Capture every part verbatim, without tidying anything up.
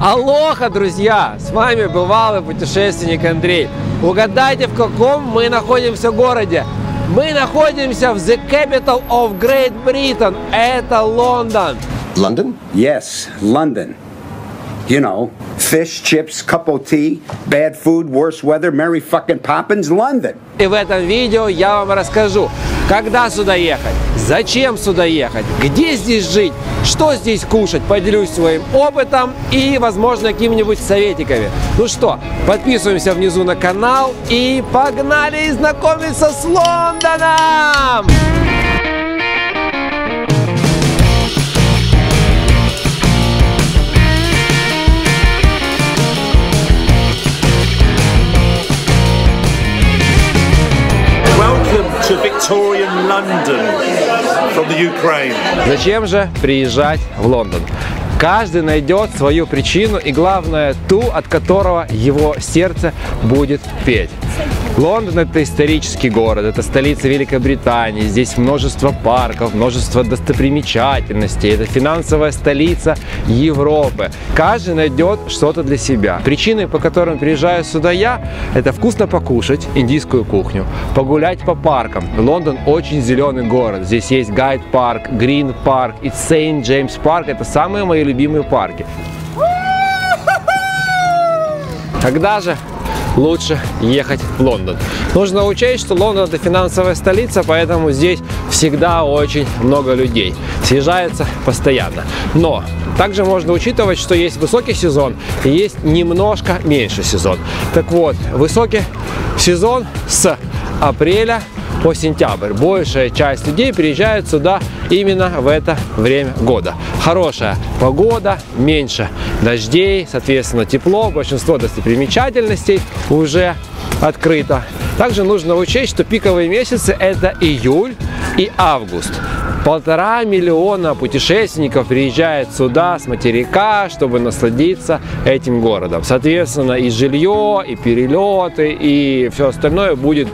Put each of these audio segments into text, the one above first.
Алоха, друзья! С вами бывалый путешественник Андрей. Угадайте, в каком мы находимся городе? Мы находимся в the capital of Great Britain. Это Лондон. London? Yes, London. You know, fish, chips, cup of tea, bad food, worse weather, Mary fucking Poppins, London. И в этом видео я вам расскажу, когда сюда ехать, зачем сюда ехать, где здесь жить, что здесь кушать, поделюсь своим опытом и, возможно, какими-нибудь советиками. Ну что, подписываемся внизу на канал и погнали знакомиться с Лондоном! To Victorian London from the Ukraine. Зачем же приезжать в Лондон? Каждый найдет свою причину и, главное, ту, от которого его сердце будет петь. Лондон – это исторический город, это столица Великобритании, здесь множество парков, множество достопримечательностей, это финансовая столица Европы. Каждый найдет что-то для себя. Причины, по которым приезжаю сюда я, это вкусно покушать индийскую кухню, погулять по паркам. Лондон очень зеленый город, здесь есть Гайд парк, Грин парк и Сейнт Джеймс парк, это самые мои любимые парки. Когда же лучше ехать в Лондон? Нужно учесть, что Лондон – это финансовая столица, поэтому здесь всегда очень много людей. Съезжается постоянно. Но также можно учитывать, что есть высокий сезон и есть немножко меньше сезон. Так вот, высокий сезон с апреля по сентябрь. Большая часть людей приезжает сюда именно в это время года. Хорошая погода, меньше дождей, соответственно тепло, большинство достопримечательностей уже открыто. Также нужно учесть, что пиковые месяцы это июль и август. Полтора миллиона путешественников приезжает сюда с материка, чтобы насладиться этим городом. Соответственно, и жилье, и перелеты, и все остальное будет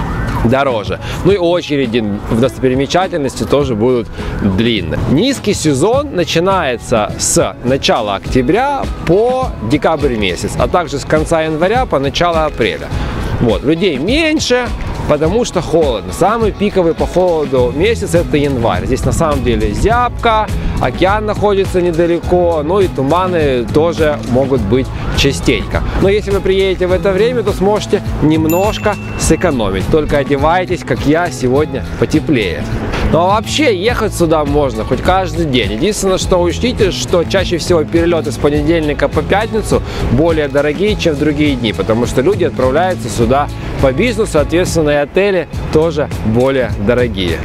дороже. Ну и очереди в достопримечательности тоже будут длинные. Низкий сезон начинается с начала октября по декабрь месяц, а также с конца января по начало апреля. Вот, людей меньше, потому что холодно. Самый пиковый по холоду месяц это январь. Здесь на самом деле зябко, океан находится недалеко, ну и туманы тоже могут быть частенько. Но если вы приедете в это время, то сможете немножко сэкономить. Только одевайтесь, как я, сегодня потеплее. Ну а вообще ехать сюда можно хоть каждый день. Единственное, что учтите, что чаще всего перелеты с понедельника по пятницу более дорогие, чем в другие дни, потому что люди отправляются сюда по бизнесу, соответственно, и отели тоже более дорогие.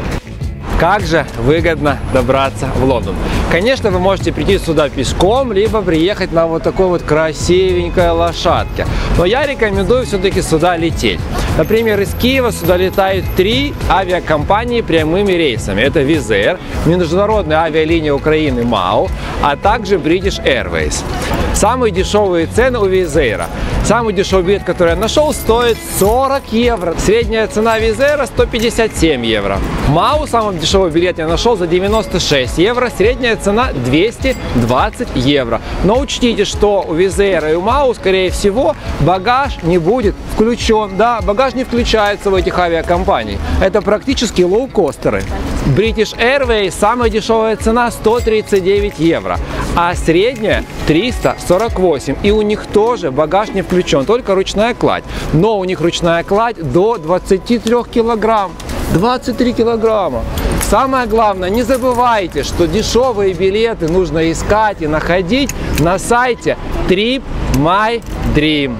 Как же выгодно добраться в Лондон? Конечно, вы можете прийти сюда пешком, либо приехать на вот такой вот красивенькой лошадке. Но я рекомендую все-таки сюда лететь. Например, из Киева сюда летают три авиакомпании прямыми рейсами. Это Wizz Air, международная авиалиния Украины МАУ, а также British Airways. Самые дешевые цены у Wizz Air. Самый дешевый билет, который я нашел, стоит сорок евро. Средняя цена Wizz Air сто пятьдесят семь евро. МАУ, самый дешевый билет я нашел за девяносто шесть евро. Средняя цена двести двадцать евро. Но учтите, что у Wizz Air и у МАУ, скорее всего, багаж не будет включен. Да, багаж не включается в этих авиакомпаний. Это практически лоукостеры. British Airways самая дешевая цена сто тридцать девять евро, а средняя триста сорок восемь. И у них тоже багаж не включен, только ручная кладь. Но у них ручная кладь до двадцати трёх килограмм. двадцать три килограмма. Самое главное, не забывайте, что дешевые билеты нужно искать и находить на сайте Trip My Dream.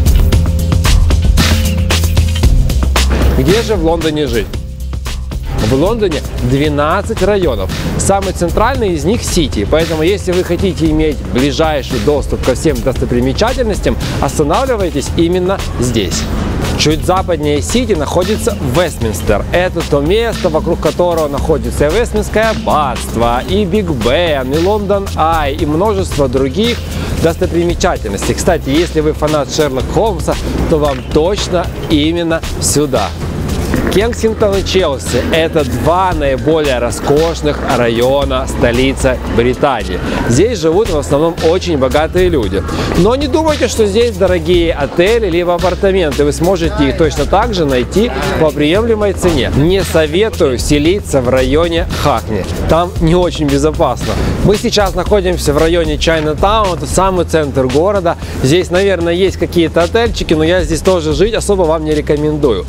Где же в Лондоне жить? В Лондоне двенадцать районов. Самый центральный из них Сити. Поэтому, если вы хотите иметь ближайший доступ ко всем достопримечательностям, останавливайтесь именно здесь. Чуть западнее Сити находится Вестминстер. Это то место, вокруг которого находится и Вестминское аббатство, и Биг Бен, и Лондон Ай, и множество других достопримечательностей. Кстати, если вы фанат Шерлока Холмса, то вам точно именно сюда. Кенсингтон и Челси – это два наиболее роскошных района столицы Британии. Здесь живут в основном очень богатые люди. Но не думайте, что здесь дорогие отели либо апартаменты. Вы сможете их точно так же найти по приемлемой цене. Не советую селиться в районе Хакни. Там не очень безопасно. Мы сейчас находимся в районе Чайна-таун, это самый центр города. Здесь, наверное, есть какие-то отельчики, но я здесь тоже жить особо вам не рекомендую.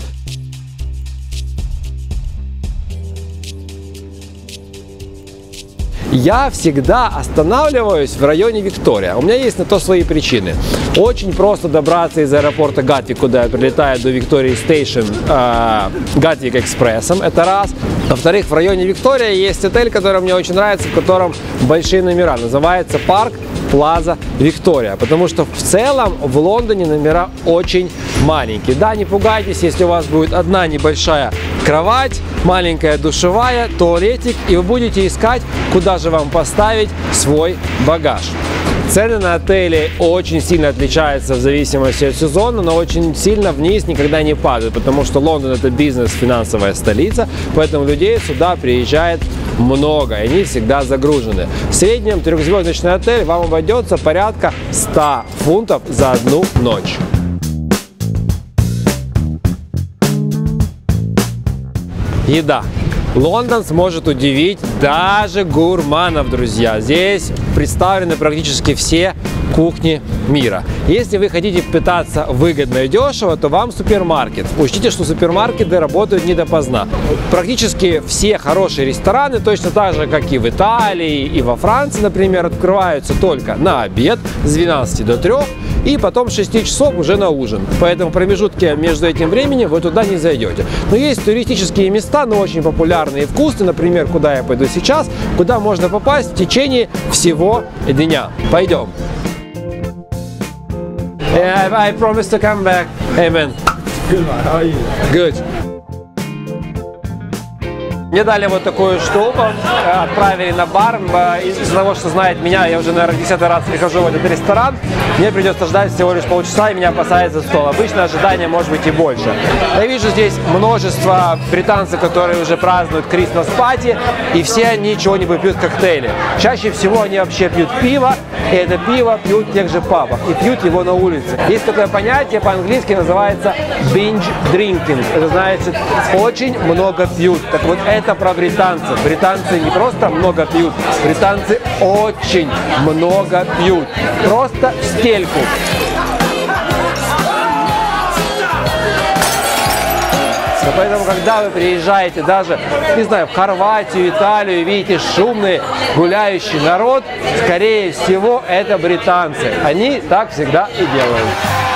Я всегда останавливаюсь в районе Виктория. У меня есть на то свои причины. Очень просто добраться из аэропорта Гатвик, куда я прилетаю, до Виктории Стейшн э, Гатвик Экспрессом. Это раз. Во-вторых, в районе Виктория есть отель, который мне очень нравится, в котором большие номера. Называется Парк Плаза Виктория. Потому что в целом в Лондоне номера очень маленькие. Да, не пугайтесь, если у вас будет одна небольшая кровать, маленькая душевая, туалетик, и вы будете искать, куда же вам поставить свой багаж. Цены на отели очень сильно отличаются в зависимости от сезона, но очень сильно вниз никогда не падают, потому что Лондон – это бизнес, финансовая столица, поэтому людей сюда приезжает много, и они всегда загружены. В среднем трехзвездочный отель вам обойдется порядка ста фунтов за одну ночь. Еда. Лондон сможет удивить даже гурманов, друзья. Здесь представлены практически все кухни мира. Если вы хотите питаться выгодно и дешево, то вам супермаркет. Учтите, что супермаркеты работают не допоздна. Практически все хорошие рестораны, точно так же, как и в Италии, и во Франции, например, открываются только на обед с двенадцати до трёх, и потом с шести часов уже на ужин. Поэтому в промежутке между этим временем вы туда не зайдете. Но есть туристические места, но очень популярные и вкусные, например, куда я пойду сейчас, куда можно попасть в течение всего дня. Пойдем. Yeah, I promise to come back. Hey man. Good man, how are you? Good. Мне дали вот такую штуку, отправили на бар. Из-за того, что знает меня, я уже, наверное, десятый раз прихожу в этот ресторан. Мне придется ждать всего лишь полчаса, и меня посадят за стол. Обычно ожидание может быть и больше. Я вижу здесь множество британцев, которые уже празднуют Крисмас-пати, и все они чего-нибудь пьют коктейли. Чаще всего они вообще пьют пиво, и это пиво пьют в тех же пабах, и пьют его на улице. Есть такое понятие, по-английски называется binge drinking. Это значит, очень много пьют. Так вот, это Это про британцев. Британцы не просто много пьют, британцы очень много пьют. Просто в стельку. Поэтому, когда вы приезжаете даже, не знаю, в Хорватию, Италию, и видите шумный гуляющий народ, скорее всего, это британцы. Они так всегда и делают.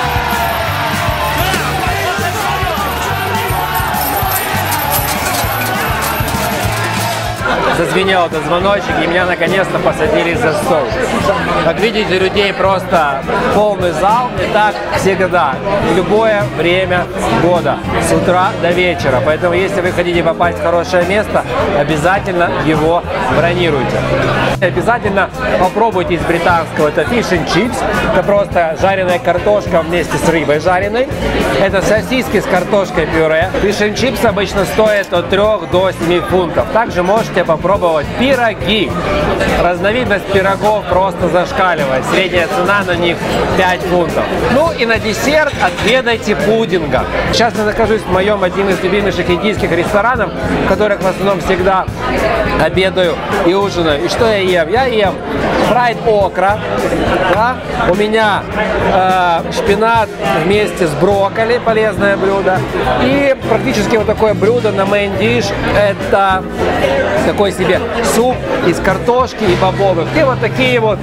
Зазвенел этот звоночек, и меня наконец-то посадили за стол. Как видите, людей просто полный зал, и так всегда, в любое время года, с утра до вечера. Поэтому, если вы хотите попасть в хорошее место, обязательно его бронируйте. Обязательно попробуйте из британского. Это fish and chips, это просто жареная картошка вместе с рыбой жареной. Это сосиски с картошкой пюре. Fish and chips обычно стоят от трёх до семи фунтов. Также можете попробовать Пробовать пироги. Разновидность пирогов просто зашкаливает. Средняя цена на них пять фунтов. Ну и на десерт отведайте пудинга. Сейчас я нахожусь в моем одном из любимейших индийских ресторанов, в которых в основном всегда обедаю и ужинаю. И что я ем? Я ем фрайд окра. Да? У меня э, шпинат вместе с брокколи, полезное блюдо. И практически вот такое блюдо на main dish. Это такой себе суп из картошки и бобовых. И вот такие вот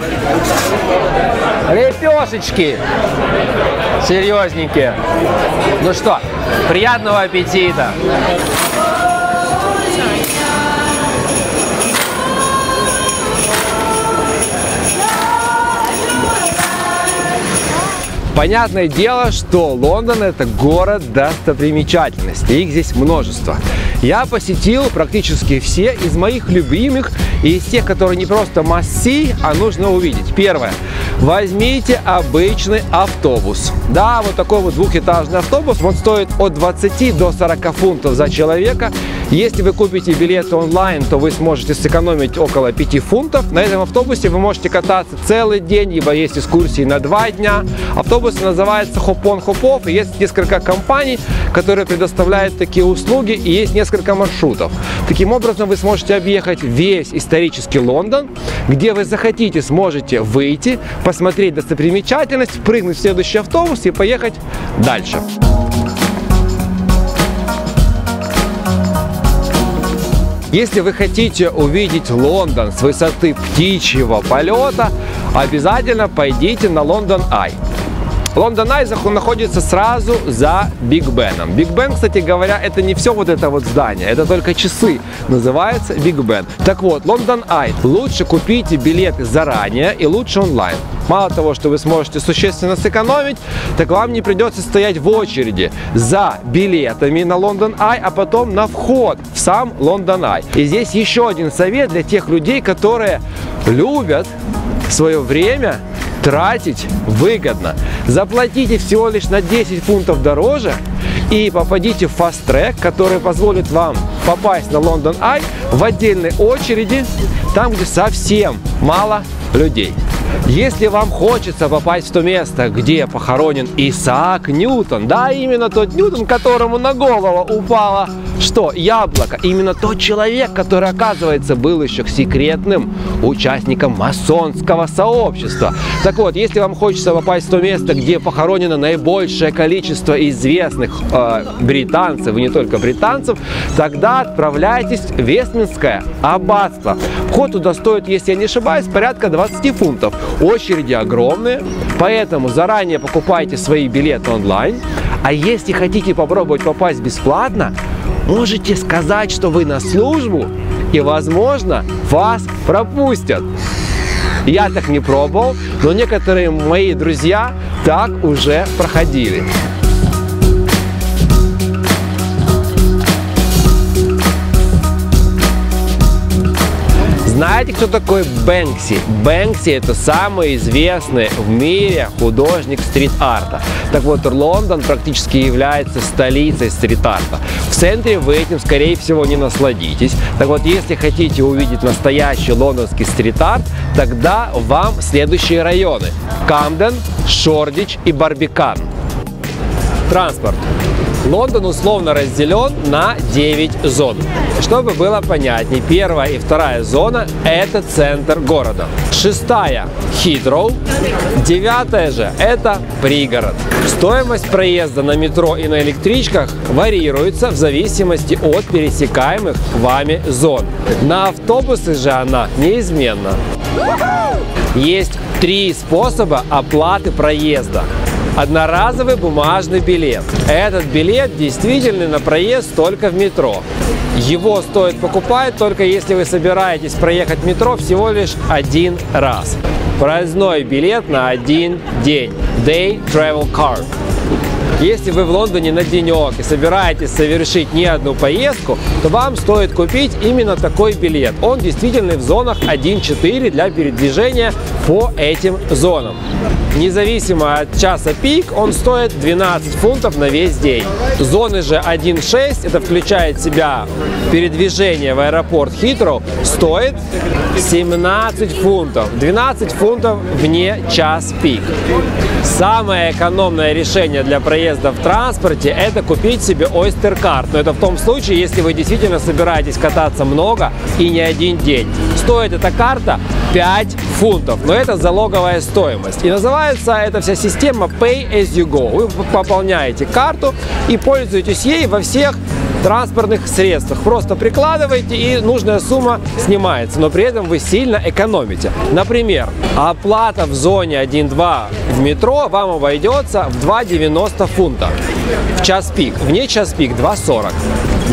лепешечки серьезненькие. Ну что, приятного аппетита! Понятное дело, что Лондон — это город достопримечательностей, их здесь множество. Я посетил практически все из моих любимых и из тех, которые не просто must-see, а нужно увидеть. Первое. Возьмите обычный автобус. Да, вот такой вот двухэтажный автобус, он стоит от двадцати до сорока фунтов за человека. Если вы купите билет онлайн, то вы сможете сэкономить около пяти фунтов. На этом автобусе вы можете кататься целый день, ибо есть экскурсии на два дня. Автобус называется Hop-on Hop-off, и есть несколько компаний, которые предоставляют такие услуги, и есть несколько маршрутов. Таким образом, вы сможете объехать весь исторический Лондон, где вы захотите, сможете выйти, посмотреть достопримечательность, прыгнуть в следующий автобус и поехать дальше. Если вы хотите увидеть Лондон с высоты птичьего полета, обязательно пойдите на Лондон Ай. Лондон Ай находится сразу за Биг Беном. Биг Бен, кстати говоря, это не все вот это вот здание, это только часы. Называется Биг Бен. Так вот, Лондон Ай. Лучше купите билеты заранее и лучше онлайн. Мало того, что вы сможете существенно сэкономить, так вам не придется стоять в очереди за билетами на Лондон Ай, а потом на вход в сам Лондон Ай. И здесь еще один совет для тех людей, которые любят свое время тратить выгодно. Заплатите всего лишь на десять фунтов дороже и попадите в Fast Track, который позволит вам попасть на Лондон Ай в отдельной очереди, там, где совсем мало людей. Если вам хочется попасть в то место, где похоронен Исаак Ньютон, да, именно тот Ньютон, которому на голову упало что? Яблоко. Именно тот человек, который, оказывается, был еще секретным участником масонского сообщества. Так вот, если вам хочется попасть в то место, где похоронено наибольшее количество известных э, британцев, и не только британцев, тогда отправляйтесь в Вестминское аббатство. Вход туда стоит, если я не ошибаюсь, порядка двадцати фунтов. Очереди огромные, поэтому заранее покупайте свои билеты онлайн. А если хотите попробовать попасть бесплатно, можете сказать, что вы на службу, и, возможно, вас пропустят. Я так не пробовал, но некоторые мои друзья так уже проходили. Знаете, кто такой Бэнкси? Бэнкси — это самый известный в мире художник стрит-арта. Так вот, Лондон практически является столицей стрит-арта. В центре вы этим, скорее всего, не насладитесь. Так вот, если хотите увидеть настоящий лондонский стрит-арт, тогда вам следующие районы: Камден, Шордич и Барбикан. Транспорт. Лондон условно разделен на девять зон. Чтобы было понятнее, первая и вторая зона – это центр города. Шестая – Хитроу. Девятая же – это пригород. Стоимость проезда на метро и на электричках варьируется в зависимости от пересекаемых вами зон. На автобусы же она неизменна. Есть три способа оплаты проезда. Одноразовый бумажный билет. Этот билет действительный на проезд только в метро. Его стоит покупать только если вы собираетесь проехать метро всего лишь один раз. Проездной билет на один день. Day Travel Card. Если вы в Лондоне на денек и собираетесь совершить не одну поездку, то вам стоит купить именно такой билет. Он действительно в зонах один-четыре для передвижения по этим зонам. Независимо от часа пик, он стоит двенадцать фунтов на весь день. Зоны же один-шесть, это включает в себя передвижение в аэропорт Хитроу, стоит семнадцать фунтов. двенадцать фунтов вне час пик. Самое экономное решение для проезда в транспорте – это купить себе Oyster Card. Но это в том случае, если вы действительно собираетесь кататься много и не один день. Стоит эта карта пять фунтов, но это залоговая стоимость. И называется эта вся система Pay as you go. Вы пополняете карту и пользуетесь ей во всех транспортных средствах. Просто прикладываете, и нужная сумма снимается, но при этом вы сильно экономите. Например, оплата в зоне один-два в метро вам обойдется в два девяносто фунта в час пик. Вне час пик два сорок.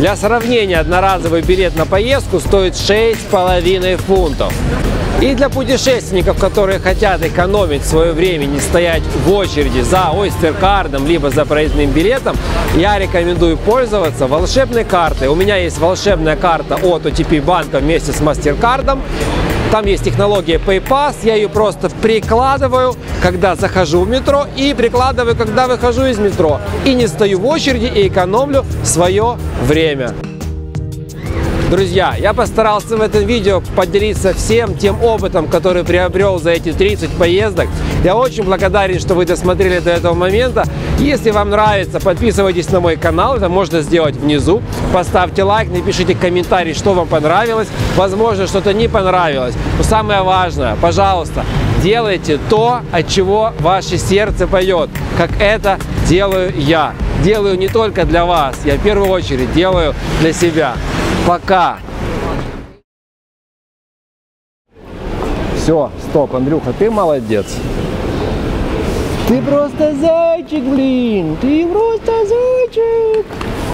Для сравнения, одноразовый билет на поездку стоит шесть с половиной фунтов. И для путешественников, которые хотят экономить свое время, не стоять в очереди за Oyster-кардом либо за проездным билетом, я рекомендую пользоваться волшебной картой. У меня есть волшебная карта от о ти пи банка вместе с MasterCard'ом. Там есть технология PayPass, я ее просто прикладываю, когда захожу в метро, и прикладываю, когда выхожу из метро. И не стою в очереди и экономлю свое время. Друзья, я постарался в этом видео поделиться всем тем опытом, который приобрел за эти тридцать поездок. Я очень благодарен, что вы досмотрели до этого момента. Если вам нравится, подписывайтесь на мой канал, это можно сделать внизу. Поставьте лайк, напишите комментарий, что вам понравилось. Возможно, что-то не понравилось. Но самое важное, пожалуйста, делайте то, от чего ваше сердце поет, как это делаю я. Делаю не только для вас, я в первую очередь делаю для себя. Пока. Все, стоп, Андрюха, ты молодец. Ты просто зайчик, блин. Ты просто зайчик.